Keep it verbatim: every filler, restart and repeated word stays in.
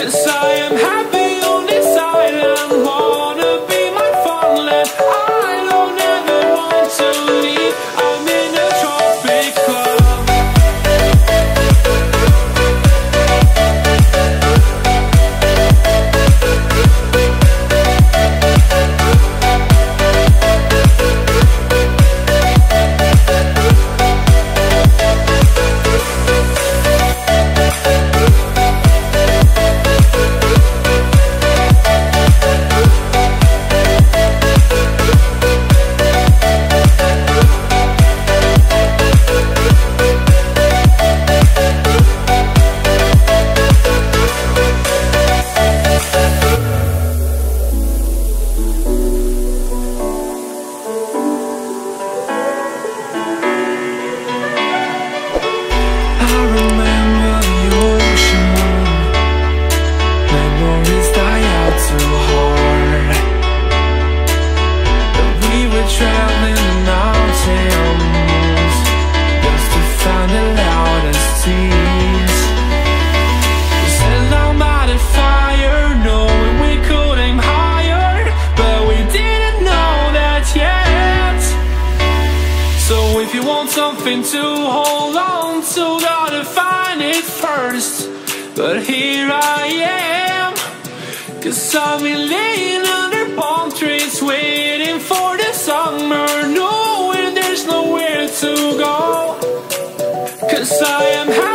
'cause I am happy on this island. Wanna be my farmland. I don't ever want to leave. I'm in a tropic club. Something to hold on to, gotta find it first. But here I am, 'cause I've been laying under palm trees, waiting for the summer, knowing there's nowhere to go. 'Cause I am happy.